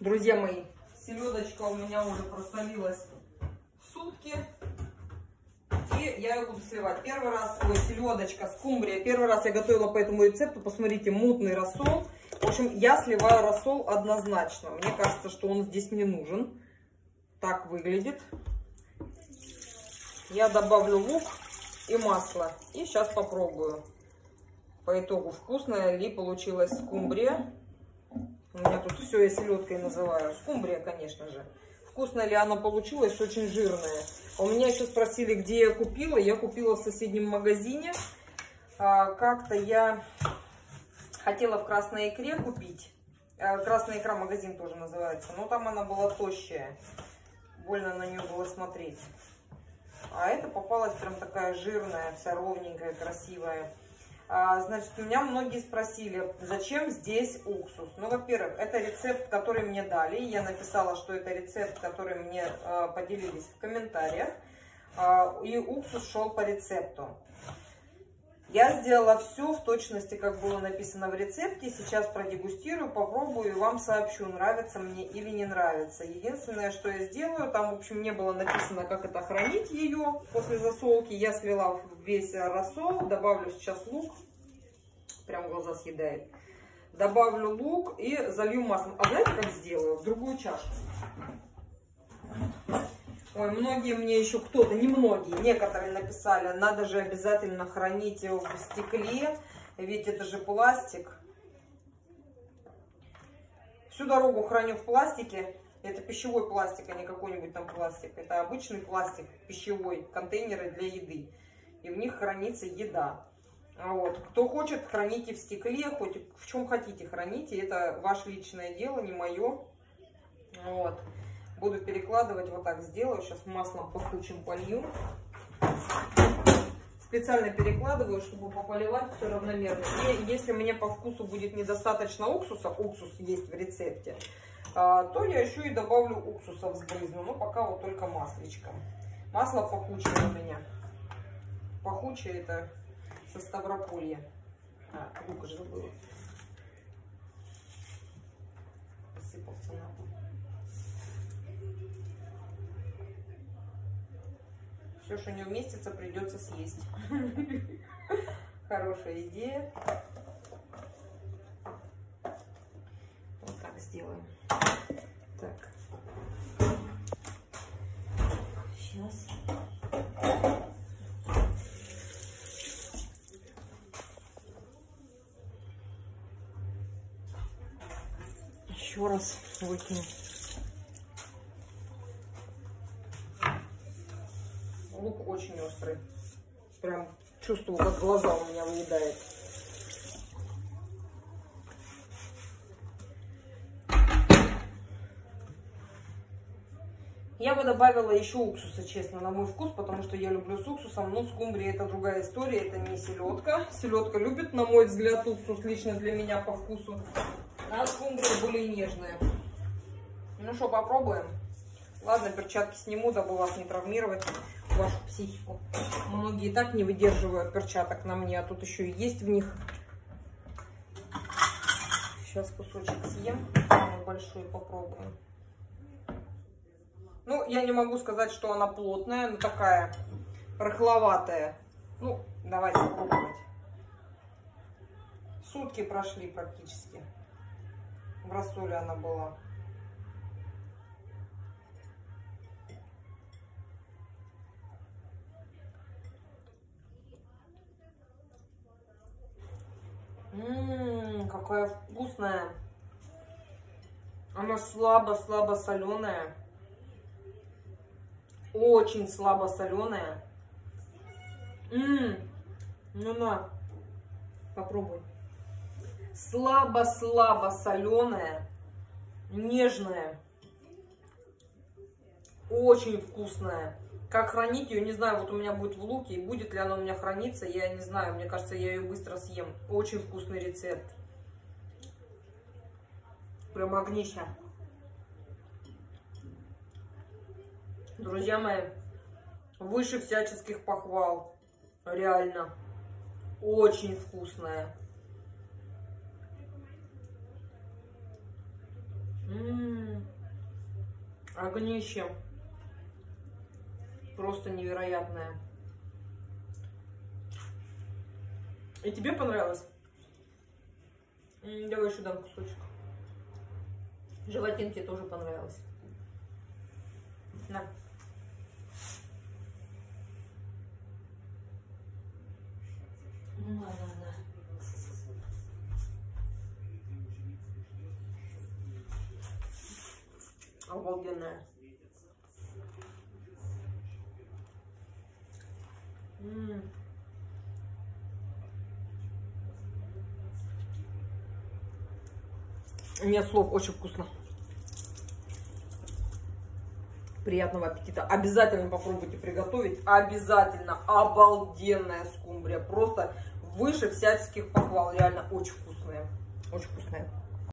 Друзья мои, селедочка у меня уже просолилась сутки. И я ее буду сливать. Первый раз, селедочка, скумбрия. Первый раз я готовила по этому рецепту. Посмотрите, мутный рассол. В общем, я сливаю рассол однозначно. Мне кажется, что он здесь не нужен. Так выглядит. Я добавлю лук и масло. И сейчас попробую. По итогу, вкусная ли получилась скумбрия. У меня тут все я селедкой называю. Скумбрия, конечно же. Вкусно ли она получилась, очень жирная. У меня еще спросили, где я купила. Я купила в соседнем магазине. Как-то я хотела в Красной Икре купить. Красная Икра магазин тоже называется. Но там она была тощая. Больно на нее было смотреть. А эта попалась прям такая жирная, вся ровненькая, красивая. Значит, меня многие спросили, зачем здесь уксус. Ну, во-первых, это рецепт, который мне дали. Я написала, что это рецепт, который мне поделились в комментариях. И уксус шел по рецепту. Я сделала все в точности, как было написано в рецепте. Сейчас продегустирую, попробую и вам сообщу, нравится мне или не нравится. Единственное, что я сделаю, там, в общем, не было написано, как это хранить ее после засолки. Я слила весь рассол, добавлю сейчас лук. Прям глаза съедает. Добавлю лук и залью маслом. А знаете, как сделаю? В другую чашку. Ой, многие мне еще кто-то, не многие, некоторые написали, надо же обязательно хранить его в стекле, ведь это же пластик. Всю дорогу храню в пластике. Это пищевой пластик, а не какой-нибудь там пластик. Это обычный пластик пищевой, контейнеры для еды. И в них хранится еда. Вот. Кто хочет, храните в стекле, хоть в чем хотите храните. Это ваше личное дело, не мое. Вот. Буду перекладывать, вот так сделаю. Сейчас маслом пахучим полью. Специально перекладываю, чтобы пополивать все равномерно. И если мне по вкусу будет недостаточно уксуса, уксус есть в рецепте, то я еще и добавлю уксуса, взбрызну. Но пока вот только масличком. Масло пахучее у меня. Пахучее это со Ставрополья. Лук же забыла. Посыпался на пол. Все, что не уместится, придется съесть. Хорошая идея. Вот так сделаем. Так. Сейчас. Еще раз выкину. Лук очень острый. Прям чувствую, как глаза у меня выедает. Я бы добавила еще уксуса, честно, на мой вкус, потому что я люблю с уксусом. Но скумбрия это другая история, это не селедка. Селедка любит, на мой взгляд, уксус лично для меня по вкусу. А скумбрия более нежная. Ну что, попробуем. Ладно, перчатки сниму, дабы вас не травмировать, вашу психику. Многие и так не выдерживают перчаток на мне, а тут еще и есть в них. Сейчас кусочек съем, самый большой попробуем. Ну, я не могу сказать, что она плотная, но такая рыхловатая. Ну, давайте пробовать. Сутки прошли практически. В рассоле она была. Какая вкусная. Она слабо-слабо соленая. Очень слабо соленая. Ну на, попробуй. Слабо-слабо соленая. Нежная. Очень вкусная. Как хранить ее, не знаю, вот у меня будет в луке, и будет ли она у меня храниться, я не знаю, мне кажется, я ее быстро съем. Очень вкусный рецепт. Прям огнище. Друзья мои, выше всяческих похвал. Реально. Очень вкусная. Огнище просто невероятное. И тебе понравилось? Давай еще дам кусочек. Желатин тебе тоже понравилось. На. Обалденная. Нет слов, очень вкусно. Приятного аппетита. Обязательно попробуйте приготовить. Обязательно. Обалденная скумбрия. Просто выше всяческих похвал. Реально очень вкусная. Очень вкусная.